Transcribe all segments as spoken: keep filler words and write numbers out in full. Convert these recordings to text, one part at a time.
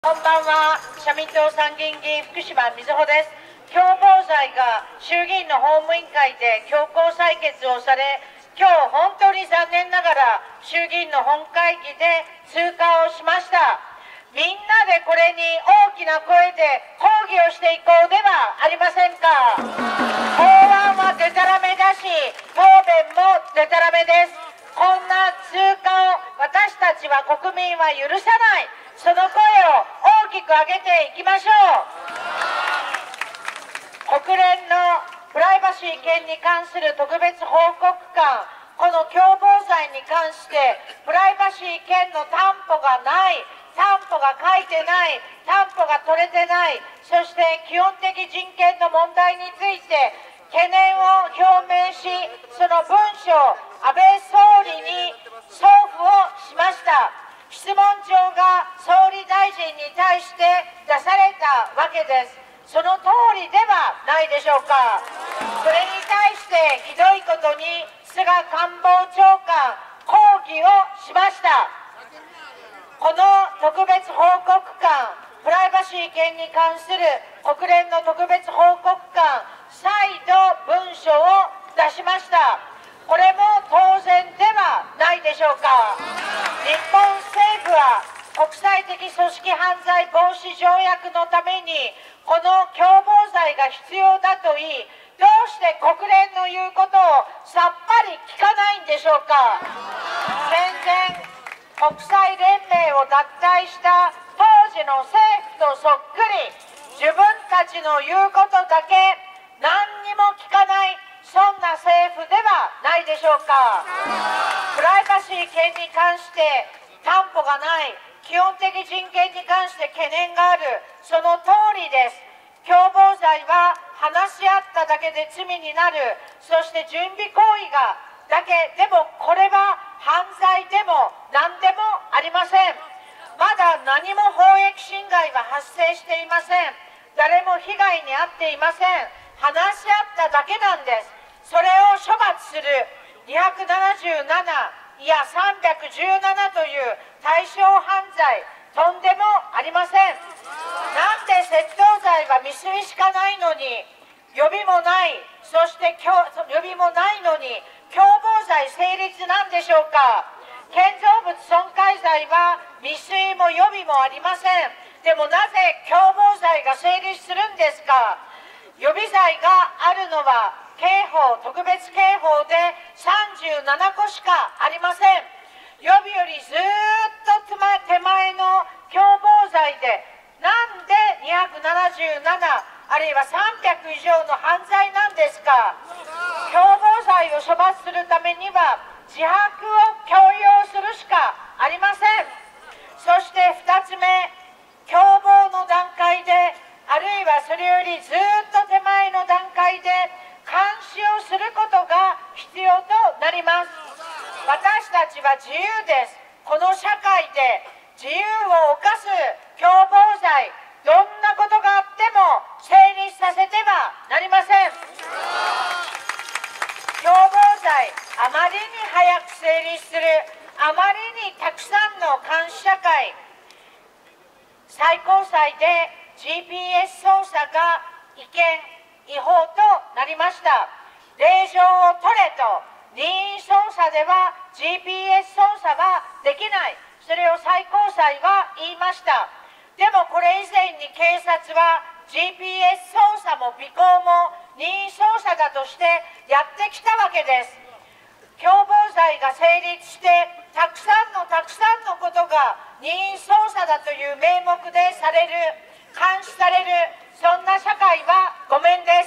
こんばんは、社民党参議院議員福島みずほです。共謀罪が衆議院の法務委員会で強行採決をされ、今日本当に残念ながら衆議院の本会議で通過をしました。みんなでこれに大きな声で抗議をしていこうではありませんか。法案はデタラメだし、答弁もデタラメです。こんな通過を私たちは国民は許さない。その声を大きく上げていきましょう。国連のプライバシー権に関する特別報告官、この共謀罪に関してプライバシー権の担保がない、担保が書いてない、担保が取れてない、そして基本的人権の問題について懸念を表明し、その文書を安倍総理に送付をしました。質問状が総理大臣に対して出されたわけです。その通りではないでしょうか。それに対してひどいことに菅官房長官、抗議をしました。この特別報告官、プライバシー権に関する国連の特別報告官、再度文書を出しました。これも当然ではないでしょうか。日本政府は国際的組織犯罪防止条約のためにこの共謀罪が必要だと言い、どうして国連の言うことをさっぱり聞かないんでしょうか。戦前国際連盟を脱退した当時の政府とそっくり、自分たちの言うことだけ何にも聞かない、そんな政府ではないでしょうか。プライバシー権に関して担保がない、基本的人権に関して懸念がある、その通りです。共謀罪は話し合っただけで罪になる、そして準備行為がだけでもこれは犯罪でも何でもありません。まだ何も法益侵害は発生していません。誰も被害に遭っていません。話し合っただけなんです。それを処罰するにひゃくななじゅうなな、いやさんびゃくじゅうななという対象犯罪、とんでもありません。なんで窃盗罪は未遂しかないのに、予備もない、そして予備もないのに共謀罪成立なんでしょうか。建造物損壊罪は未遂も予備もありません。でもなぜ共謀罪が成立するんですか。予備罪があるのは刑法、特別刑法でさんじゅうななこしかありません。予備よりずっと手前の共謀罪で、なんでにひゃくななじゅうなな、あるいはさんびゃく以上の犯罪なんですか。共謀罪を処罰するためには自白を強要するしかありません。そしてふたつめ、共謀の段階で、あるいはそれよりずっと手前の段階で監視をすることが必要となります。私たちは自由です。この社会で自由を犯す共謀罪、どんなことがあっても成立させてはなりません。共謀罪、あまりに早く成立する、あまりにたくさんの監視社会、最高裁で ジーピーエス 操作が違憲、違法となりました。令状を取れと、任意操作では ジーピーエス 操作はできない、それを最高裁は言いました。でもこれ以前に警察は ジーピーエス 操作も尾行も任意操作だとしてやってきたわけです。共謀罪が成立して、たくさんのたくさんのことが任意操作だという名目でされる、監視される、そんな社会はごめんです。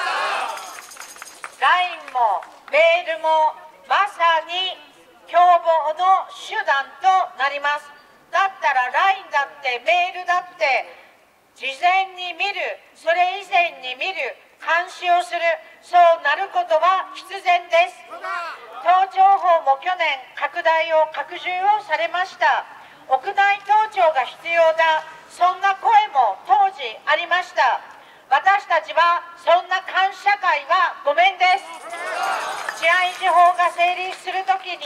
ライン もメールもまさに共謀の手段となります。だったら ライン だってメールだって事前に見る、それ以前に見る、監視をする、そうなることは必然です。盗聴法も去年拡大を拡充をされました。屋内盗聴が必要だ、そんな声も当時ありました。私たちはそんな監視社会はごめんです。治安維持法が成立するときに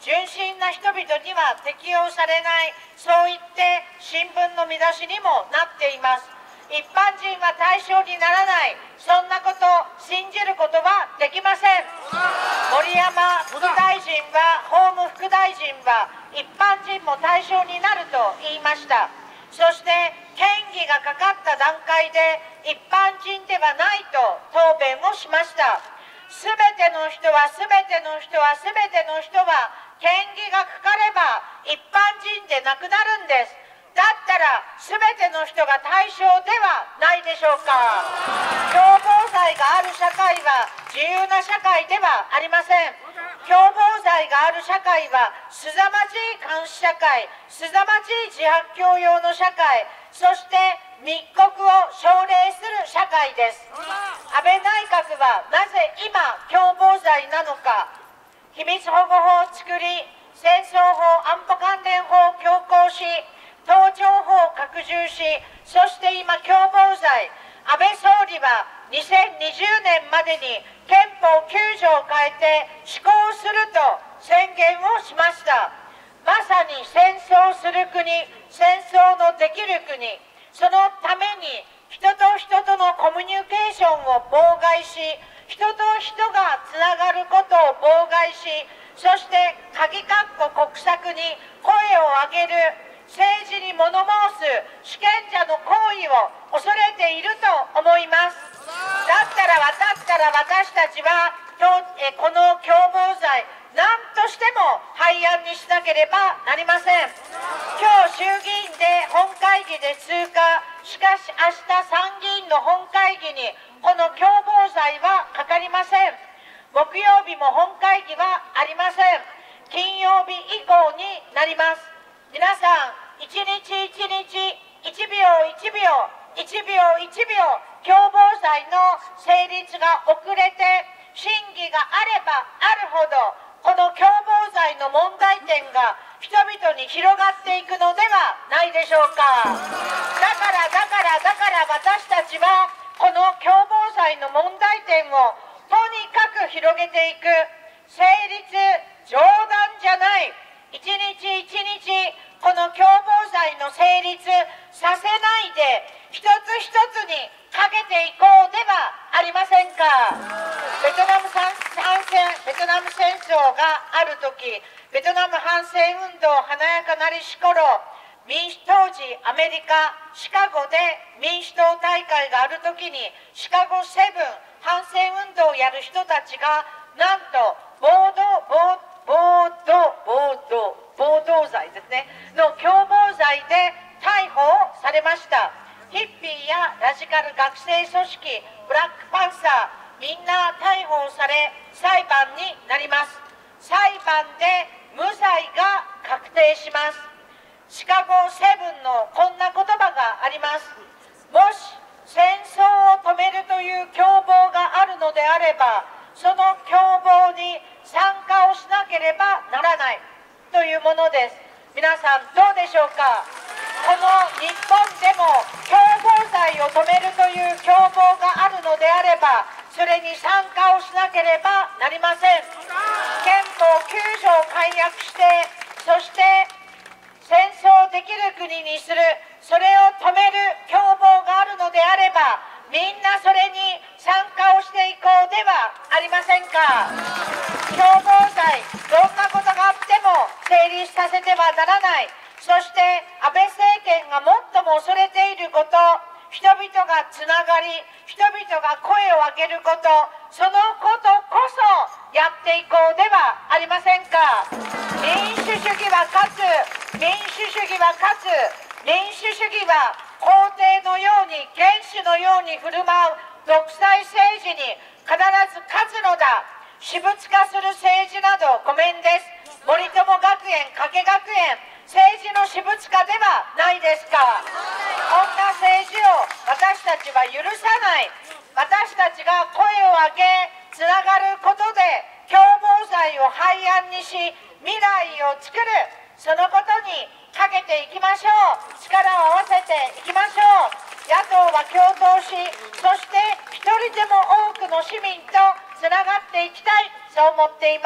純真な人々には適用されない、そう言って新聞の見出しにもなっています。一般人は対象にならない、そんなことを信じることはできません。森山副大臣は、法務副大臣は、一般人も対象になると言いました。そして、嫌疑がかかった段階で、一般人ではないと答弁をしました。すべての人は、すべての人は、すべての人は、嫌疑がかかれば、一般人でなくなるんです。だったら、すべての人が対象ではないでしょうか。共謀罪がある社会は自由な社会ではありません。共謀罪がある社会はすさまじい監視社会、すさまじい自白強要の社会、そして密告を奨励する社会です。安倍内閣はなぜ今、共謀罪なのか。秘密保護法を作り、戦争法、安保関連法を強行し、盗聴法を拡充し、そして今、共謀罪、安倍総理はにせんにじゅうねんまでに憲法きゅう条を変えて施行すると宣言をしました。まさに戦争する国、戦争のできる国、そのために人と人とのコミュニケーションを妨害し、人と人がつながることを妨害し、そして鍵括弧国策に声を上げる、政治に物申す主権者の行為を恐れていると思います。だったら、だったら私たちは、この共謀罪、何としても廃案にしなければなりません。今日、衆議院で本会議で通過、しかし明日参議院の本会議に、この共謀罪はかかりません。木曜日も本会議はありません。金曜日以降になります。皆さん、一日一日、一秒一秒、一秒一秒、共謀罪の成立が遅れて、審議があればあるほど、この共謀罪の問題点が人々に広がっていくのではないでしょうか。だから、だから、だから私たちは、この共謀罪の問題点をとにかく広げていく、成立、冗談じゃない、一日一日、この共謀罪の成立させないで、一つ一つにかけていこうではありませんか。ベトナム反戦、ベトナム戦争があるとき、ベトナム反戦運動華やかなりし頃、民主当時アメリカ・シカゴで民主党大会があるときに、シカゴセブン反戦運動をやる人たちが、なんと暴動、暴暴動、暴動、暴動罪ですね、の共謀罪で逮捕されました。ヒッピーやラジカル学生組織、ブラックパンサー、みんな逮捕され、裁判になります。裁判で無罪が確定します。シカゴセブンのこんな言葉があります。もし戦争を止めるという共謀があるのであれば、その共謀に参加をしなければならないというものです。皆さんどうでしょうか。この日本でも共謀罪を止めるという共謀があるのであれば、それに参加をしなければなりません。憲法きゅう条を改悪して、そして戦争できる国にする、それを止める共謀があるのであれば、みんなそれに参加をしていこうではありませんか。共謀罪、どんなことがあっても成立させてはならない。そして安倍政権が最も恐れていること、人々がつながり、人々が声を上げること、そのことこそやっていこうではありませんか。民主主義は勝つ、民主主義は勝つ、民主主義は皇帝のように、元首のように振る舞う独裁政治に必ず勝つのだ。私物化する政治などごめんです。森友学園、加計学園、政治の私物化ではないですか。こんな政治を私たちは許さない。私たちが声を上げ、つながることで共謀罪を廃案にし、未来を作る、そのことにかけていきましょう。力を合わせていきましょう。野党は共闘し、そして一人でも多くの市民とつながっていきたい、そう思っています。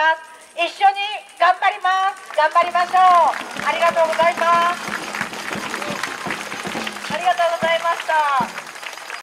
一緒に頑張ります。頑張りましょう。ありがとうございます。